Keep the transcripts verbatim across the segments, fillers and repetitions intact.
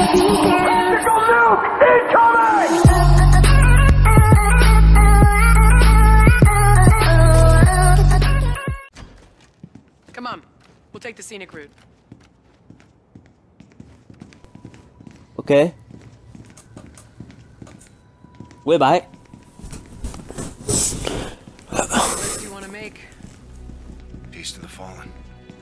Tactical nuke incoming! Come on, we'll take the scenic route. Okay. We're back. What do you want to make? Peace to the fallen.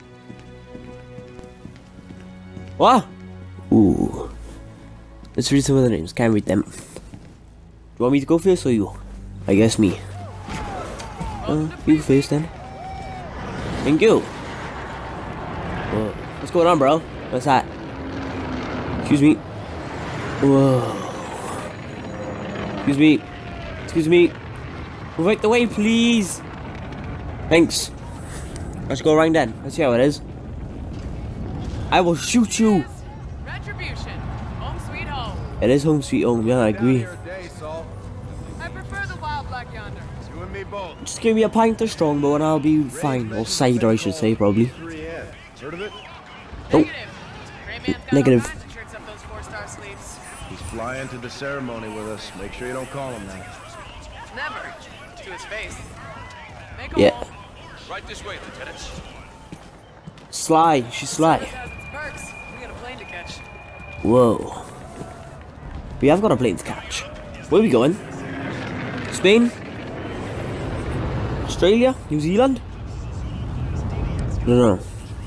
What? Ooh. Let's read some of the names. Can't read them. You want me to go first or you? I guess me. Uh, you first then. Thank you. Whoa. What's going on, bro? What's that? Excuse me. Whoa. Excuse me. Excuse me. Move out the way, please. Thanks. Let's go around then. Let's see how it is. I will shoot you. Retribution. Home sweet home. It is home sweet home. Yeah, I agree. I prefer the wild black yonder. You and me both. Just give me a pint of strongbow and I'll be fine. Or cider, I should say, probably. Heard of it? Oh. Negative. Gray man's got Negative. all kinds of tricks up those four-star sleeves. He's flying to the ceremony with us. Make sure you don't call him that. Never. To his face. Make a Yeah. hole. Right this way, lieutenants. Sly. She's sly. This has its perks. We got a plane to catch. Whoa. We have got a plane to catch. Where are we going? Spain? Australia? New Zealand? No, no.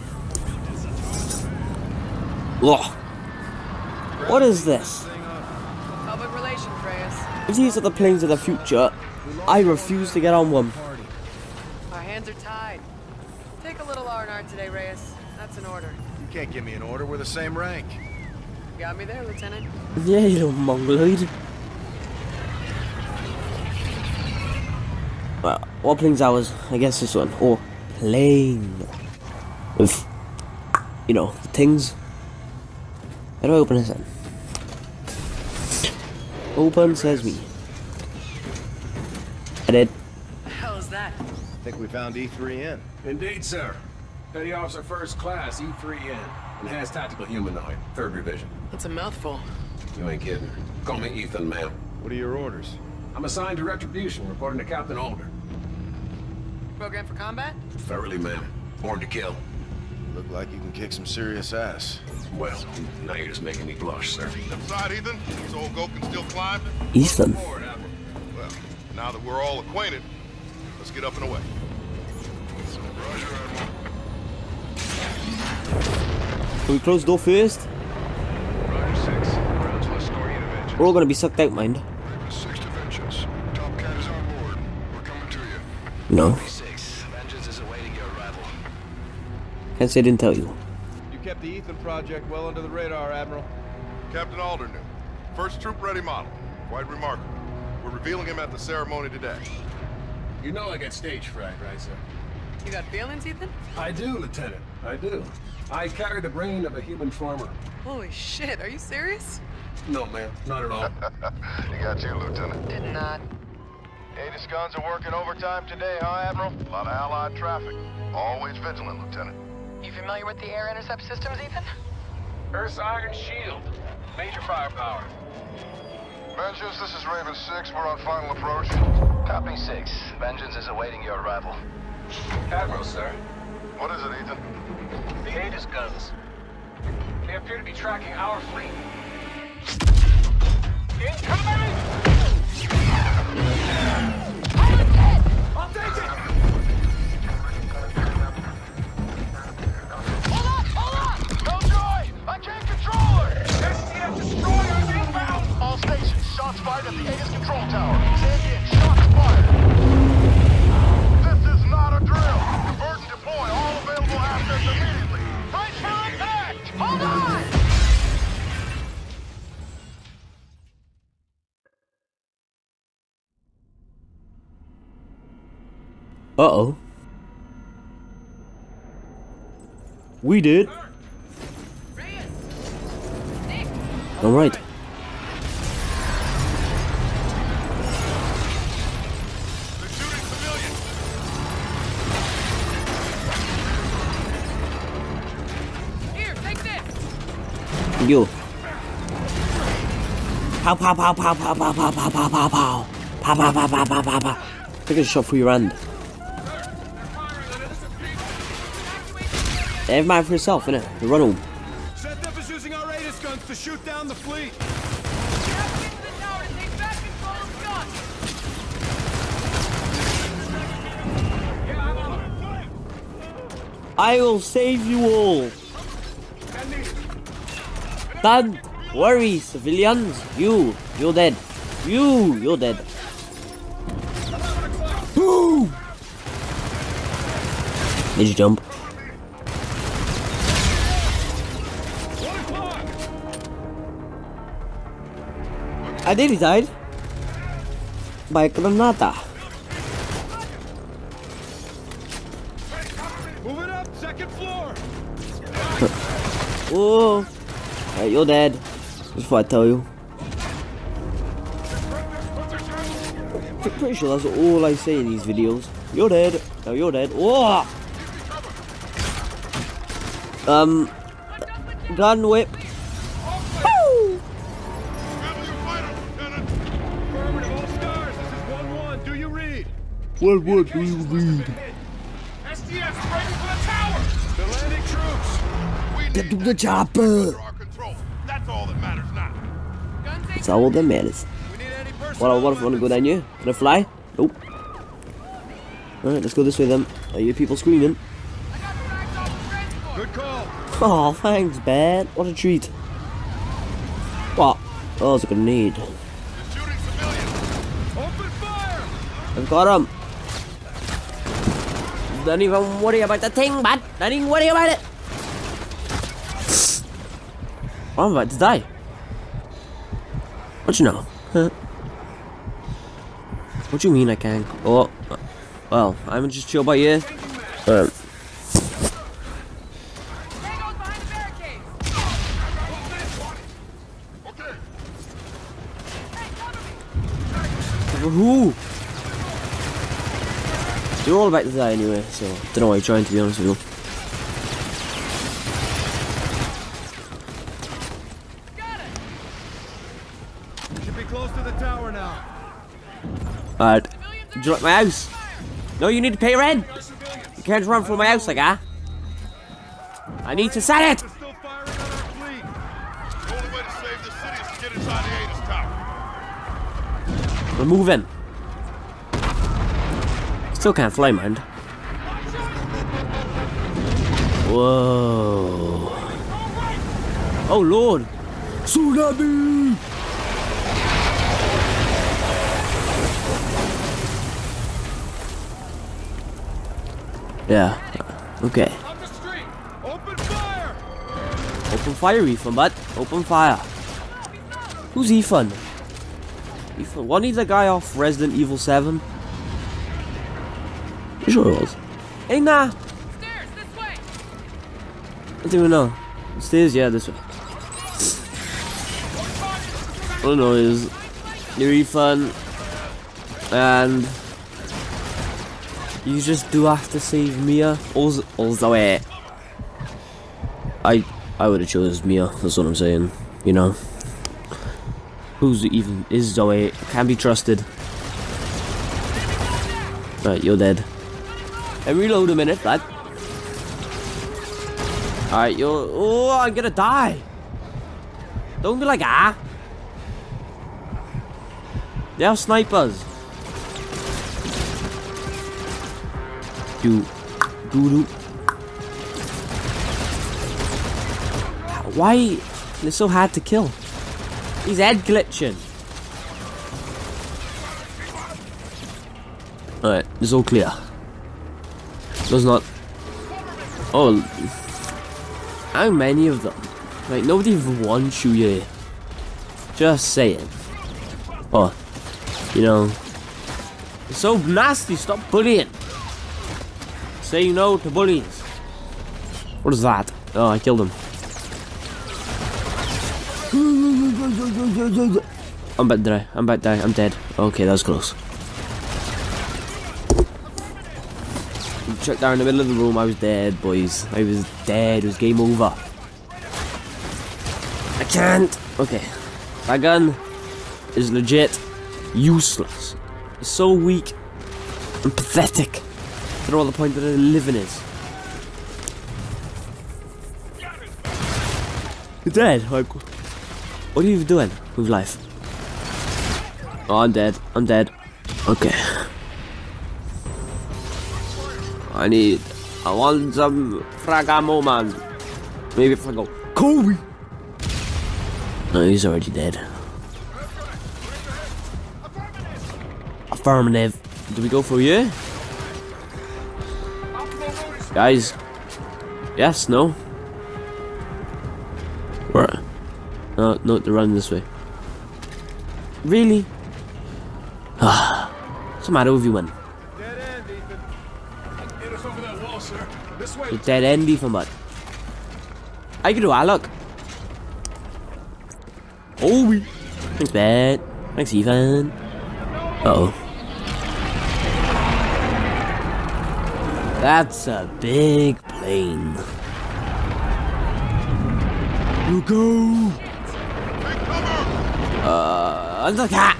Ugh. What is this? Public relations, Reyes. If these are the planes of the future, I refuse to get on one. Our hands are tied. Take a little R and R today, Reyes. That's an order. You can't give me an order. We're the same rank. Got me there, Lieutenant. Yeah, you little mongoloid. Well, what plane's ours? I guess this one. Or plane. With, you know, the things. How do I open this then? Open says me. I did. The hell is that? I think we found E three N. Indeed, sir. Petty Officer First Class, E three N. Enhanced Tactical Humanoid, third revision. That's a mouthful. You ain't kidding. Call me Ethan, ma'am. What are your orders? I'm assigned to Retribution, reporting to Captain Alder. Program for combat? Thoroughly, ma'am. Born to kill. Look like you can kick some serious ass. Well, now you're just making me blush, sir. Inside, Ethan? This old goat can still climb? Ethan. Well, now that we're all acquainted, let's get up and away. Roger, Admiral. Can we close the door first? Roger six. Grounds will escort you to Vengeance. We're all gonna be sucked out, mind. Raven six to Vengeance. Top Cat is on board. We're coming to you. No. six. Vengeance is awaiting your arrival. Can't say I didn't tell you. You kept the Ethan project well under the radar, Admiral. Captain Alder knew. First troop-ready model. Quite remarkable. We're revealing him at the ceremony today. You know I get stage fright, right, sir? You got feelings, Ethan? I do, Lieutenant. I do. I carry the brain of a human farmer. Holy shit, are you serious? No, ma'am. Not at all. He got you, Lieutenant. Did not. Aegis guns are working overtime today, huh, Admiral? A lot of Allied traffic. Always vigilant, Lieutenant. You familiar with the air intercept systems, Ethan? Earth's Iron Shield. Major firepower. Vengeance, this is Raven six. We're on final approach. Copy six. Vengeance is awaiting your arrival. Admiral, sir. What is it, Ethan? The Aegis guns. They appear to be tracking our fleet. Incoming! I'll take it! Hold on! Hold on! Killjoy! I can't control her! S T F destroyers inbound! All stations, shots fired at the Aegis control tower. Send in, shots fired. This is not a drill. Divert and deploy all available assets immediately. Right for impact! Hold on! Uh-oh. We did. All right. They're shooting civilians. Here, take this! You. Pow pow pow pow pow pow pow pow pow pow pow. Pow pow pow pow pow pow pow. Take a shot for your hand. Every man for yourself, innit? You run home. Seth is using our Aegis guns to shoot down the fleet. I will save you all. Don't worry, civilians. You, you're dead. You, you're dead. Boom! Did you jump? I did, he died. By Granada. Move it up, second floor. Oh, right, you're dead. That's what I tell you. I'm pretty sure that's all I say in these videos. You're dead. No, you're dead. Oh! Um, gun whip. Woo! Affirmative, all stars. This is one one. Do you read? What what do you read? S D F's ready for the tower! The landing troops. We Get to need the chopper. under our control. That's all that matters now. That's all that matters. We need any What, what if I want to go down here? Can I fly? Nope. Alright, let's go this way then. I hear people screaming. Good call. Oh, thanks, Bad. What a treat. What? Oh, it's a grenade. They're shooting civilians. Open fire. I've got him. Don't even worry about the thing, bud. Don't even worry about it. Oh, I'm about to die. What you know? Huh? What do you mean I can't? Oh, well, I'm just chill by you. Um, Who? You're all about to die anyway, so don't know why you're trying, to be honest with you. We should be close to the tower now. Alright. Did you like my house? No, you need to pay rent. You can't run from my house like that. I need to sell it. They're still firing on our fleet. The only way to save the city is to get inside the Aegis tower. We're moving. Still can't fly, mind. Whoa. Oh lord. Tsunami! Yeah. Okay. Up the street. Open fire. Open fire, Ethan, bud. Open fire. Who's Ethan? Ethan. Wasn't he the guy off Resident Evil seven? You sure it was? Hey, nah. Stairs, this way! I don't even know. Stairs, yeah, this way. All I know is you're Ethan, and you just do have to save Mia. All, all the way. I I would have chose Mia. That's what I'm saying. You know, who's even is Zoe? Can't be trusted. Right, you're dead. And reload a minute, lad. Alright, you're. Oh, I'm gonna die. Don't be like ah. They have snipers. Do, do, do. Why? They're so hard to kill. He's head glitching. Alright, it's all clear. There's not. Oh, how many of them? Like nobody even wants you here. Just saying. Oh, you know, it's so nasty. Stop bullying. Say no to bullies. What is that? Oh, I killed him. I'm about to die. I'm about to die. I'm dead. Okay, that was close. Check down in the middle of the room. I was dead, boys. I was dead. It was game over. I can't. Okay. That gun is legit useless. It's so weak and pathetic. I don't know what the point of the living is. You're dead. Like, what are you even doing with life? Oh, I'm dead. I'm dead. Okay. I need. I want some Fragamo man. Maybe if I go Kobe. No, he's already dead. Affirmative. Do we go for you? Guys. Yes, no? Where? No, no, they're running this way. Really? Ah. What's the matter with you, man? Dead end, Ethan. Get us over that wall, sir. This way. It's dead end, Ethan, bud. I can do that, look. Oh, we. Thanks, Bat. Thanks, Ethan. Uh oh. That's a big plane. You go. Uh, the cat.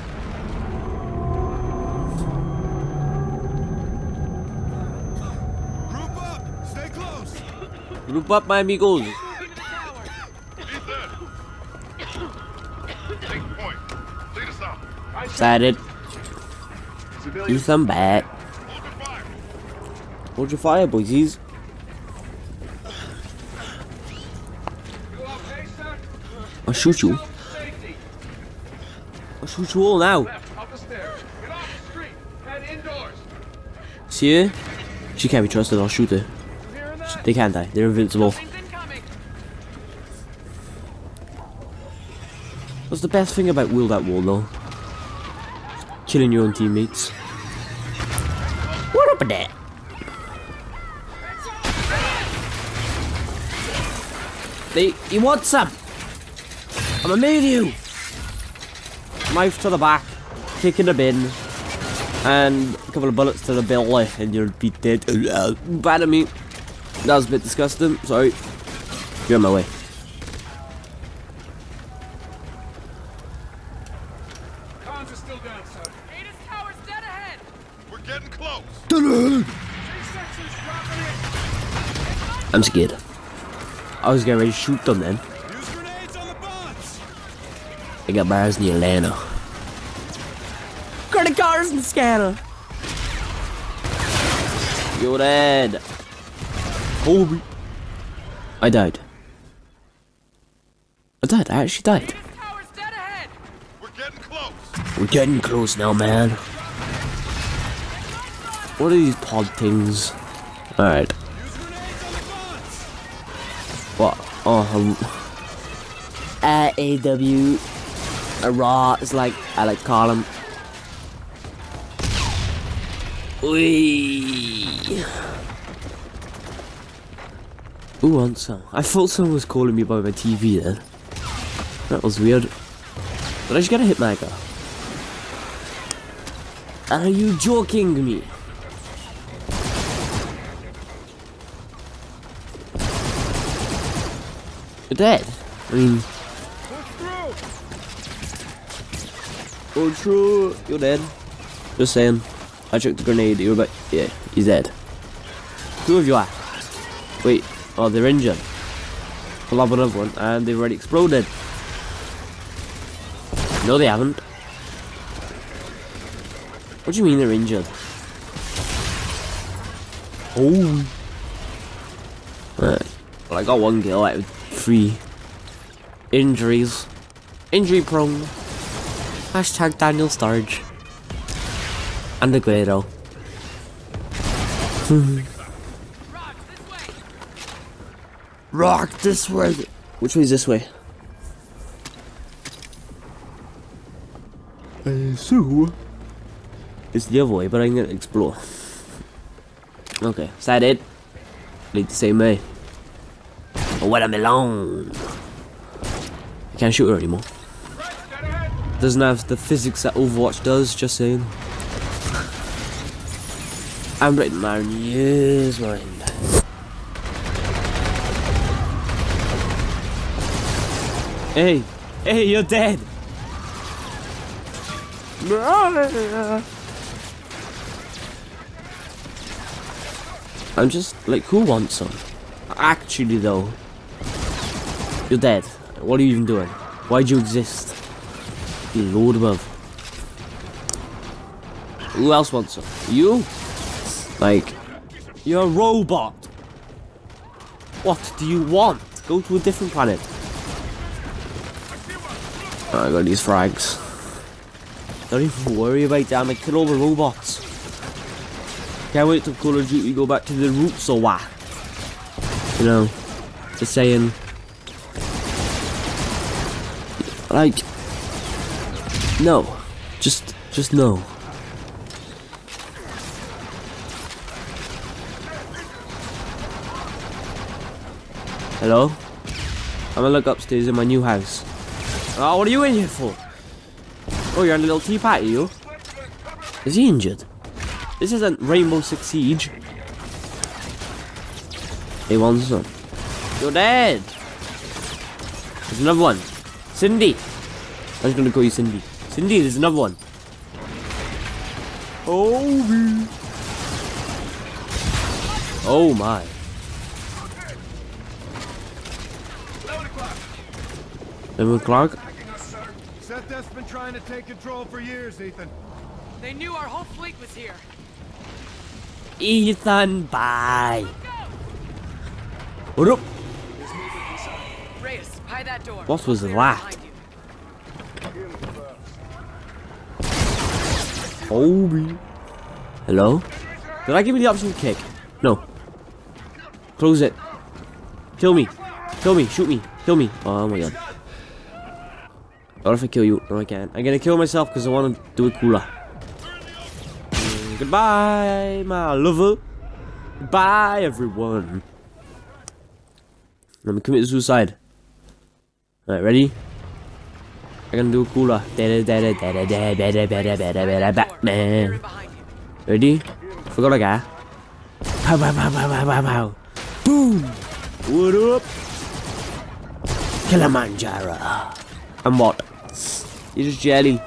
Group up! Stay close! Group up, my amigos. Ethan! Take point. Lead us out. Excited. Ethan back. Hold your fire. Hold your fire, boysies. You okay, sir? I'll shoot you. Safety. I'll shoot you all now. Left, up the stairs. Get off the street. Head indoors. See her? She can't be trusted. I'll shoot her. You hearing that? They can't die. They're invincible. Something's incoming. What's the best thing about Will That Wall, though? Killing your own teammates. What up with that? They, he wants some. I'ma move you. Knife to the back, kick in the bin, and a couple of bullets to the belly, and you'll be dead. Bad at me. That was a bit disgusting. Sorry. You're in my way. Cons are still down, sir. Ada's tower's dead ahead. We're getting close. Three sections dropping in. I'm scared. I was getting ready to shoot them then. Use grenades on the bots. I got bars in Atlanta. Got the cars in the scanner. You're dead. Kobe. I died. I died. I actually died. Ada's tower's dead ahead. We're getting close. We're getting close now, man. What are these pod things? Alright. Use grenades on the bots. What? Oh, um, uh, A W. A raw is like, I like call them. Wee. Who wants some? I thought someone was calling me by my T V then. That was weird. But I just got a hit marker. Are you joking me? You're dead. I mean, oh true, you're dead. Just saying. I chucked the grenade. You were about, yeah, he's dead. Two of you are. Wait, oh, they're injured. I'll have another one, and they've already exploded. No, they haven't. What do you mean they're injured? Oh. Right. Well, I got one kill out of three injuries. Injury prone. Hashtag Daniel Sturge. And the Guido. Rock this way. Which way is this way? Uh, so it's the other way, but I'm gonna explore. Okay, is that it? Lead the same way. Oh, what I'm alone. I can't shoot her anymore. Doesn't have the physics that Overwatch does, just saying. I'm writing my years mind. Hey, hey, you're dead. I'm just like, who wants some? Actually though, you're dead. What are you even doing? Why'd you exist? You Lord above. Who else wants some? You? Like, you're a robot. What do you want? Go to a different planet. Oh, I got these frags. Don't even worry about that. I'm gonna kill all the robots. Can't wait till Call of Duty go back to the roots or what? You know, just saying. Like, no, just, just no. Hello? I'm gonna look upstairs in my new house. Oh, what are you in here for? Oh, you're in a little tea party, you? Is he injured? This isn't Rainbow Six Siege. He wants some. You're dead. There's another one. Cindy. I'm just gonna call you Cindy. Cindy, there's another one. Oh, oh my. eleven o'clock? Seth's been trying to take control for years, Ethan. They knew our whole fleet was here. Ethan, bye. What up? Reyes, hide that door. What was Clear that? behind you. Obi. Hello? Did I give you the option to kick? No. Close it. Kill me. Kill me. Shoot me. Kill me. Oh my god. What if I kill you? No, I can't. I'm gonna kill myself because I want to do it cooler. Mm, goodbye, my lover. Goodbye, everyone. I'm gonna commit suicide. Alright, ready? I'm gonna do it cooler. Batman. Ready? Forgot a guy. Pow, pow, pow, pow, pow, pow, pow. Boom! What up? Kilimanjaro. And what? You're just jelly.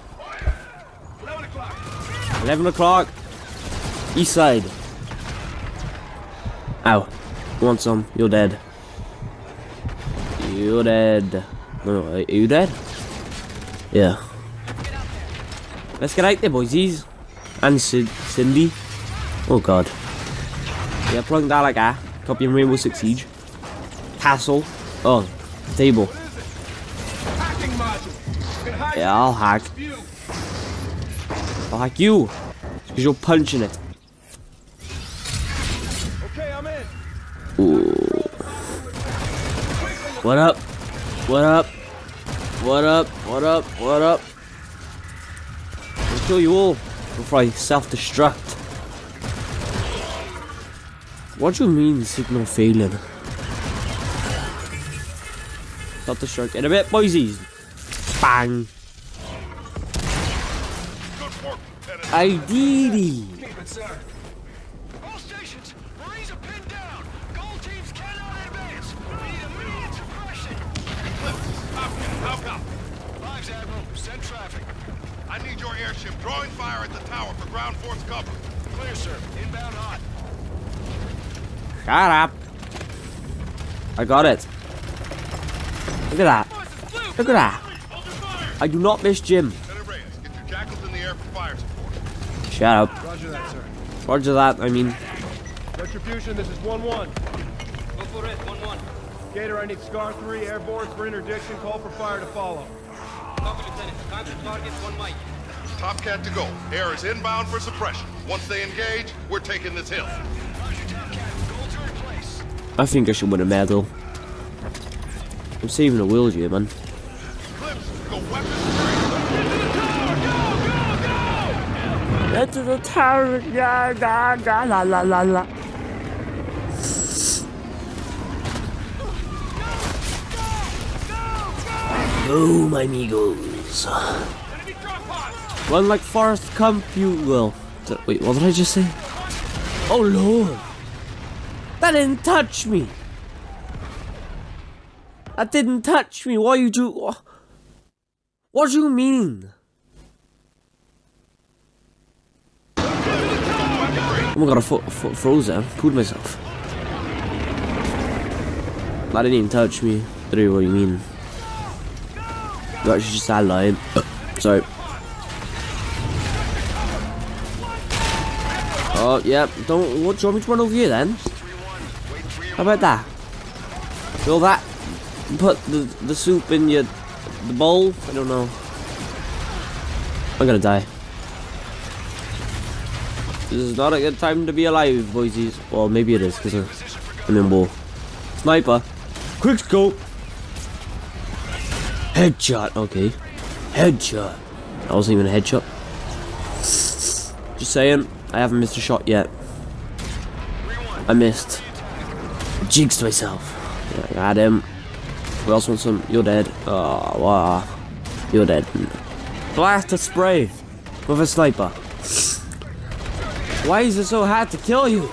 eleven o'clock. East side. Ow. You want some? You're dead. You're dead. No, are you dead? Yeah. Let's get out there, boysies. And Cid Cindy. Oh god. Yeah, plug that like that. Copying Rainbow Six Siege. Castle. Oh, table. Yeah, I'll hack. I'll hack you. Because you're punching it. Okay, I'm in. Ooh. What up? What up? What up? What up? What up? I'll kill you all before I self-destruct. What do you mean signal failing? Self-destruct in a bit, boysies. Bang. I did it. All stations, Marines are pinned down. Gold teams cannot advance. We need immediate suppression. How come? Lives, Admiral. Send traffic. I need your airship drawing fire at the tower for ground force cover. Clear, sir. Inbound hot. Shut up. I got it. Look at that. Look at that. I do not miss Jim. Lieutenant Reyes, get your jackals in the air for fire support. Shut up. Roger that, sir. Roger that, I mean. Retribution, this is one one. Go for it, one one. Gator, I need Scar three airborne for interdiction. Call for fire to follow. Copy, Lieutenant. Contact target, one mic. Top Cat to go. Air is inbound for suppression. Once they engage, we're taking this hill. Roger, Top Cat. Gold to replace. I think I should win a medal. I'm saving a wheelchair, man. Clips, go weapons free. Get to the tower, yeah, ga, ga, la, la, la, la. Oh, my amigos. One like Forrest Gump, you will. Wait, what did I just say? Oh, Lord. That didn't touch me. That didn't touch me. What you do? What do you mean? my god, I fo fo froze there. Pooed myself. That didn't even touch me. I don't know what you mean. You actually just started lying. Sorry. Oh, yeah. Don't. What, do you want me to run over here then? How about that? Fill that. Put the, the soup in your the bowl. I don't know. I'm gonna die. This is not a good time to be alive, boysies. Well, maybe it is, because I'm in war. Sniper. Quick scope. Headshot. Okay. Headshot. That wasn't even a headshot. Just saying, I haven't missed a shot yet. I missed. Jinxed myself. Yeah, I got him. Who else wants some? You're dead. Oh, wow. You're dead. Blast a spray with a sniper. Why is it so hard to kill you?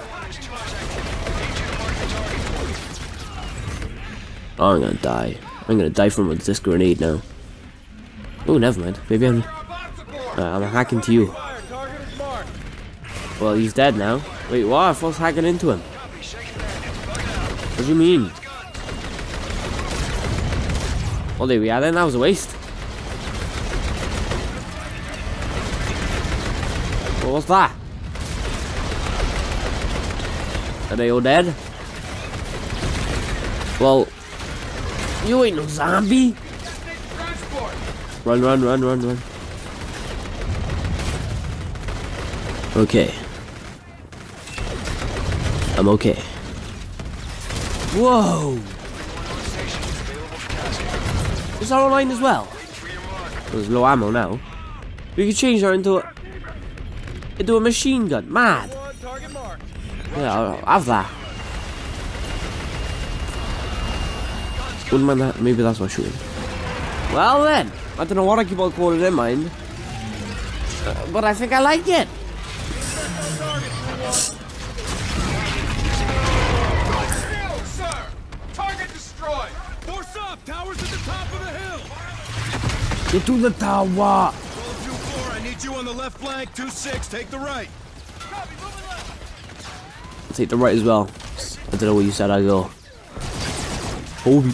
Oh, I'm gonna die. I'm gonna die from this grenade now. Oh, never mind. Maybe I'm. Uh, I'm hacking to you. Well, he's dead now. Wait, what? I was hacking into him. What do you mean? Well, there we are then. That was a waste. What was that? Are they all dead? Well, you ain't no zombie. Run, run, run, run, run. Okay. I'm okay. Whoa! Is that online as well? There's low ammo now. We can change her into a into a machine gun. Mad. Yeah, I'll have that. Wouldn't mind that. Maybe that's what shooting. Well then, I don't know what I keep on calling in mind, uh, but I think I like it. Target destroyed. Force up. Towers at the top of the hill. Get to the tower. twelve two four, I need you on the left flank. two six, take the right. Copy, moving left. I'll take the right as well. I don't know where you said I go. Kobe.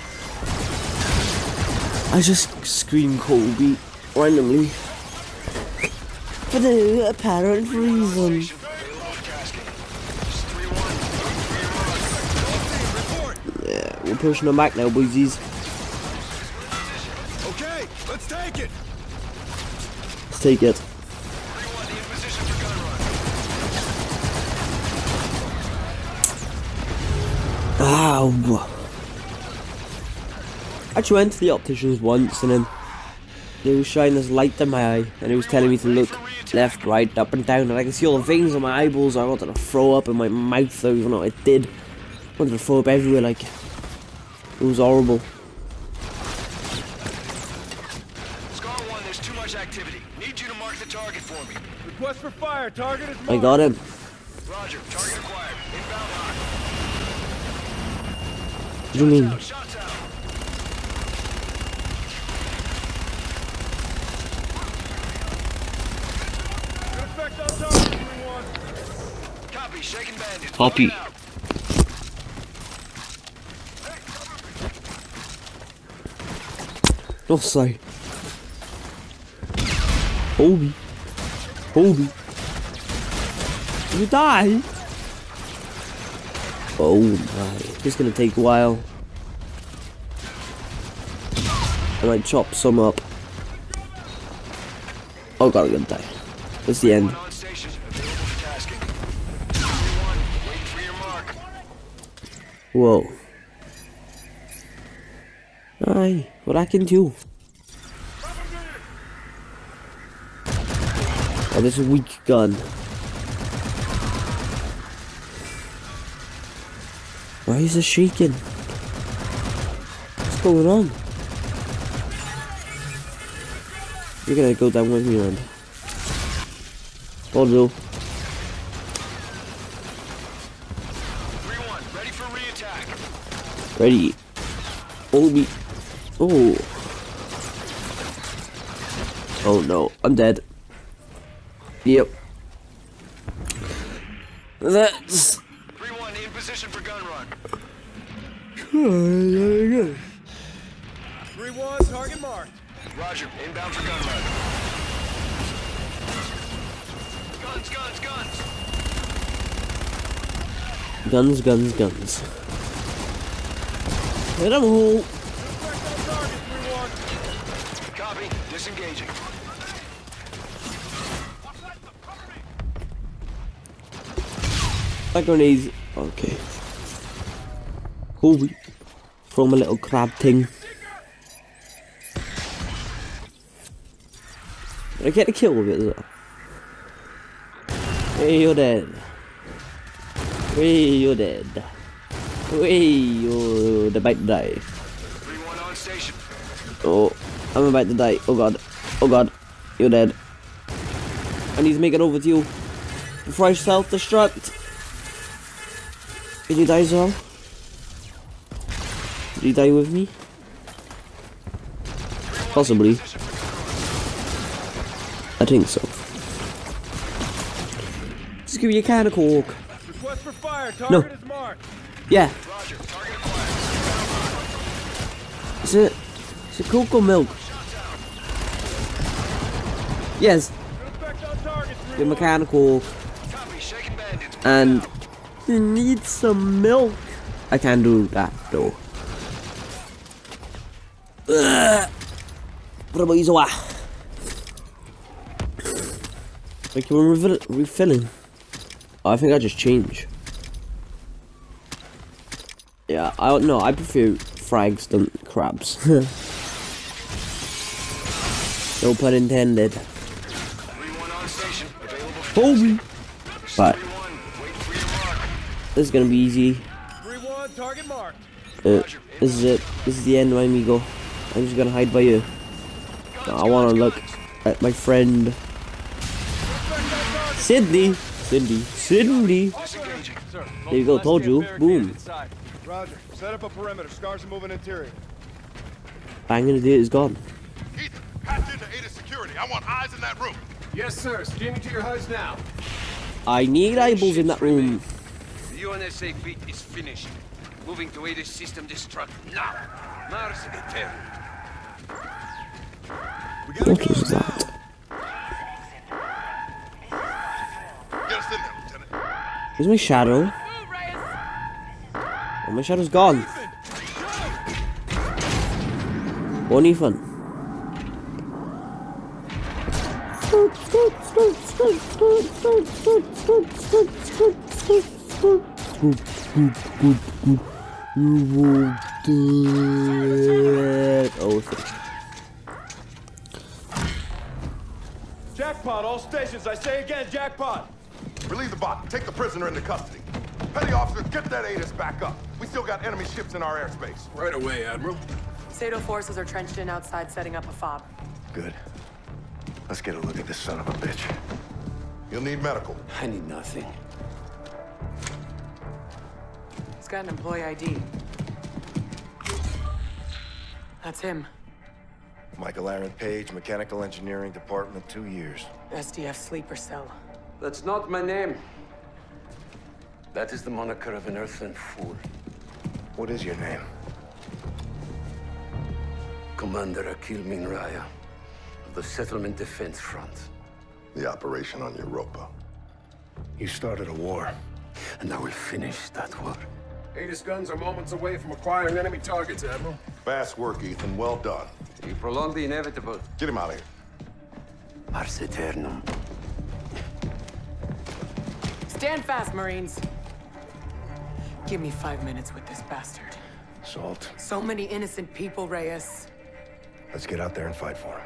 I just scream Kobe randomly for no apparent reason. Yeah, we're pushing them back now, boysies. Okay, let's take it. Let's take it. Ow. I actually went to the opticians once and then they was shining this light in my eye and it was telling me to look left, right, up and down, and I could see all the veins on my eyeballs. I wanted to throw up in my mouth though, even though I did. I wanted to throw up everywhere, like, it was horrible. Scar one, there's too much activity. Need you to mark the target for me. Request for fire. Target is marked. I got him. Roger, target acquired. Inbound hot. What do you mean? Shots out. Good effect on target, three one. Copy, shaking bandit. Copy. Oh, sorry. Kobe. Kobe. You die? Oh my. It's gonna take a while. I might chop some up. Oh god, I'm gonna die. That's the end. On station. Available for tasking. three one, waiting for your mark. Whoa. Aye, what I can do. Oh, this is a weak gun. Why is it shaking? What's going on? You're gonna go down with me, man. Oh no. three one, ready for re-attack. Ready. Hold me. Oh. Oh no, I'm dead. Yep. Let's. three one in position for gun run. three one, target marked. Roger, inbound for gun run. Guns, guns, guns. Guns, guns, guns. Hit 'em all. Copy, disengaging. That grenade. Okay. Cool. Throw my little crab thing. Did I get a kill with it as well? Hey, you're dead. Hey, you're dead. Hey, you're about to die. three one on station. Oh, I'm about to die. Oh god. Oh god. You're dead. I need to make it over to you before I self-destruct. Did he die as well? Did he die with me? Possibly. I think so. Just give me a can of coke. Request for fire. Target No. is marked. Yeah. Roger, target acquired. Is it? Is it coke or milk? Yes. Suspect on target. Give me a can of coke. Copy, shaking bandits. And you need some milk. I can't do that though. Ugh. What about you? Like you were refill refilling. Oh, I think I just changed. Yeah, I don't know. I prefer frags than crabs. No pun intended. three one on station. Available for Holy. But three one, wait for your mark. this is gonna be easy. three one, target marked. Uh, this is it. This is the end, my amigo. I'm just gonna hide by you. No, I wanna look at my friend Sydney. Cindy. Cindy. Disengaging. There you go. Told you. Boom. Roger. Set up a perimeter. Scars are moving interior. Banging the dude is gone. Ethan, patch into Ada security. I want eyes in that room. Yes, sir. Steaming to your H U D now. I need eyeballs in that room. The U N S A beat is finished. Moving to Aegis system destruct now. Mars Eternal. What is that? Get us in there, Lieutenant. Where's my shadow? Oh, my shadow's gone. One Ethan. Oh, Jackpot, all stations. I say again, jackpot. Relieve the bot. Take the prisoner into custody. Petty officers, get that Aegis back up. We still got enemy ships in our airspace. Right away, Admiral. Sato forces are trenched in outside setting up a fob. Good. Let's get a look at this son of a bitch. You'll need medical. I need nothing. He's got an employee I D. That's him. Michael Aaron Page, Mechanical Engineering Department, two years. S D F sleeper cell. That's not my name. That is the moniker of an earthling fool. What is your name? Commander Akil Minraya of the Settlement Defense Front. The operation on Europa. You started a war. And I will finish that war. Aegis guns are moments away from acquiring enemy targets, Admiral. Fast work, Ethan. Well done. You prolong the inevitable. Get him out of here. Ars Eternum. Stand fast, Marines. Give me five minutes with this bastard. Salt. So many innocent people, Reyes. Let's get out there and fight for him.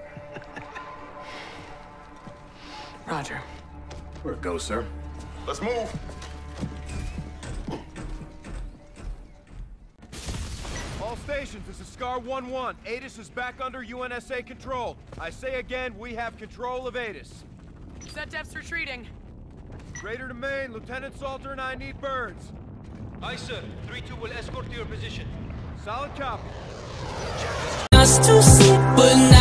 Roger. Where it goes, sir? Let's move. All stations, this is Scar one one. Aegis is back under U N S A control. I say again, we have control of Aegis. SetDef's retreating. Raider to main, Lieutenant Salter and I need birds. Aye, sir. three two will escort to your position. Solid copy. Just to see, but